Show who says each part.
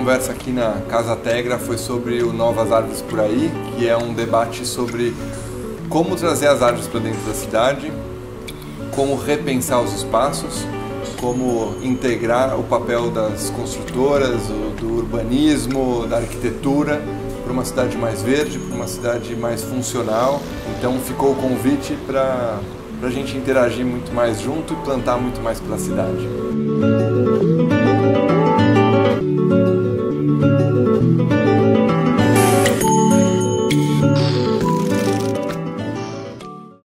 Speaker 1: conversa aqui na Casa Tegra foi sobre o Novas Árvores por Aí, que é um debate sobre como trazer as árvores para dentro da cidade, como repensar os espaços, como integrar o papel das construtoras, do urbanismo, da arquitetura, para uma cidade mais verde, para uma cidade mais funcional. Então ficou o convite para a gente interagir muito mais junto e plantar muito mais pela cidade.